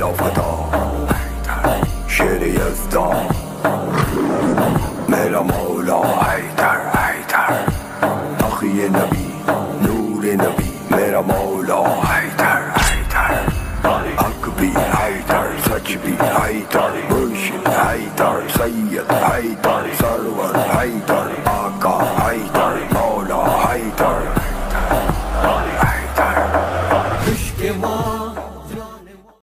मेरा फता शेर यज़्दा मेरा मौला हैदर हैदर तक़ी नबी नूर नबी मेरा मौला हैदर हैदर हक भी हैदर सच भी हैदर मुर्शिद हैदर सैयद हैदर सरवर हैदर